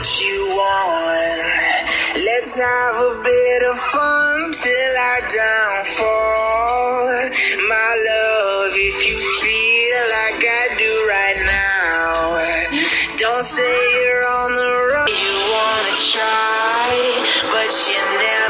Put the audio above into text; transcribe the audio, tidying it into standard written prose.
what you want. Let's have a bit of fun till I downfall. My love, if you feel like I do right now, don't say you're on the run. You wanna try, but you never